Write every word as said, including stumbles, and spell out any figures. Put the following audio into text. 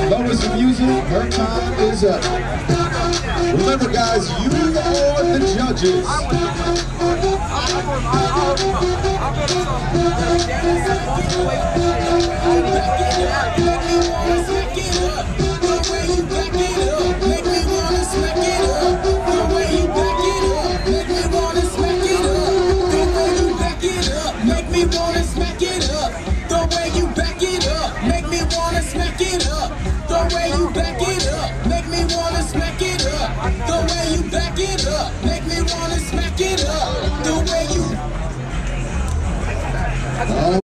Lois the music, her time is up. Remember guys, you are the judges. The way you back it up, make me wanna smack it up. The way you back it up, make me wanna smack it up. The way you